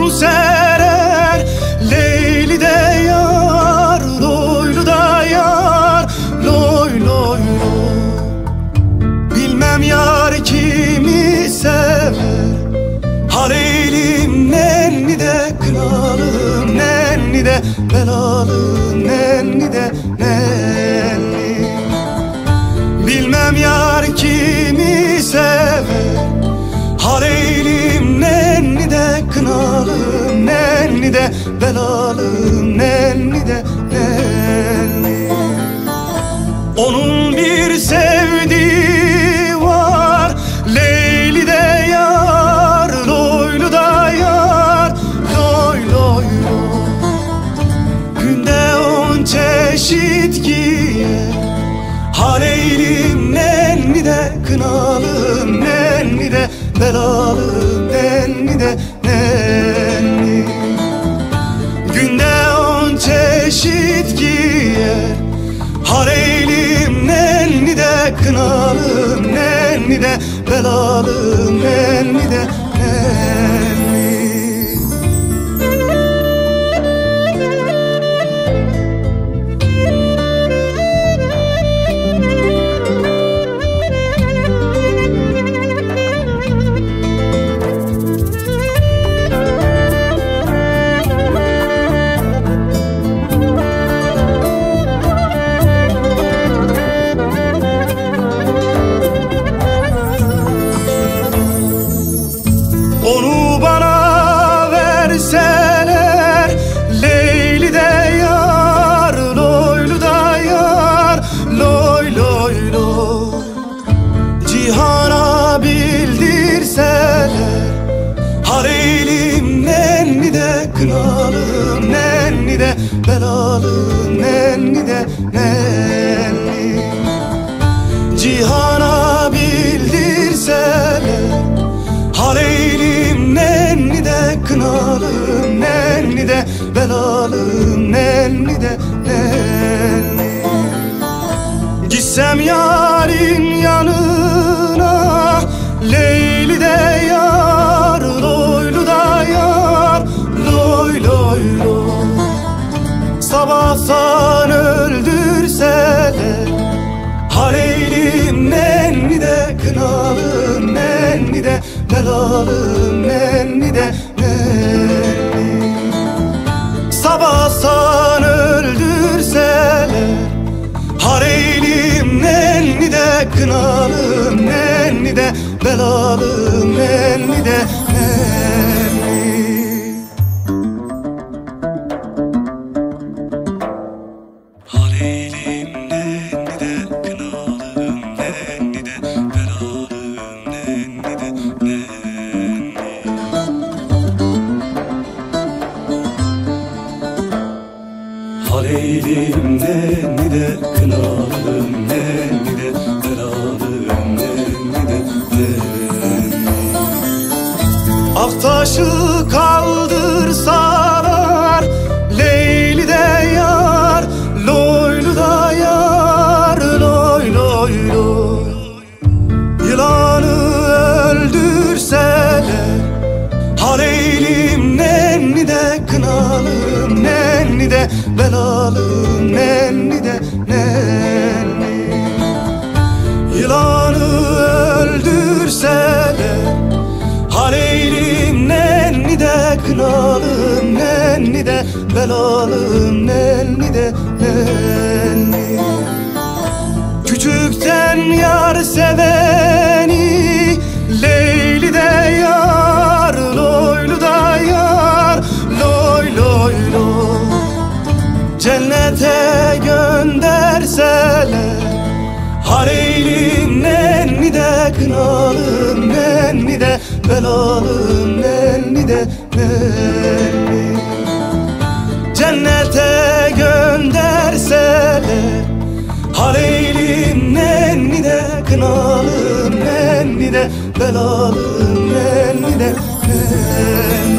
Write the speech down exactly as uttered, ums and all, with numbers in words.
yol serer, Leyli de yar, Loylu da yar, loy loy loy. Bilmem yar kimi sever, ha Leylim nenni de kralım, nenni de belalım, nenni de nenni. Bilmem yar kimi sever, ha Leylim nenni de kınalım, nenni de belalım, nenni de nenni. Onun bir sevdiği var, Leyli de yar, Loylu da yar, loy loy loy. Günde on çeşit giyer, ha Leylim nenni de kınalım, nenni de belalım, nenni de nenni. Günde on çeşit giyer, ha Leylim nenni de kınalım, nenni de belalım, nenni de nenni. Onu bana verseler, Leyli de yar, Loylu da yar, loy loy loy. Cihana bildirseler, ha Leylim nenni de kınalım, nenni de belalım, nenni de nenni. Cihana bildirseler, ha Leylim nenni de kınalım, nenni de belalım, nenni de nenni. Gitsem yarın yanına, Leyli de yar, Loylu da yar, loy loy loy. Sabahtan öldürseler, ha Leylim nenni de kınalım, nenni de belalım, nenni de nenni. Sabahtan öldürseler, ha Leylim nenni de kınalım, nenni de belalım, nenni de nenni. Ha Leylim nenni de kınalım, nenni de belalım, nenni de nenni. Ha Leylim nenni de kınalım, nenni de belalım, nenni de nenni. Aktaşı kaldırsalar, Leyli de yar, Loylu da yar, loy loy loy. Yılanı öldürseler, ha Leylim nenni de kınalım, nenni de belalım, nenni de nenni. Yılanı öldürseler, ha Leylim nenni de kınalım, nenni de belalım, nenni de nenni. Küçükten yar seveni, Leyli de yar, Loylu da yar, loy loy loy. Cennete gönderseler, ha Leylim nenni de kınalım, nenni de belalım, nenni de nenni. Cennete gönderseler, ha Leylim nenni de kınalım, nenni de belalım, nenni de nenni.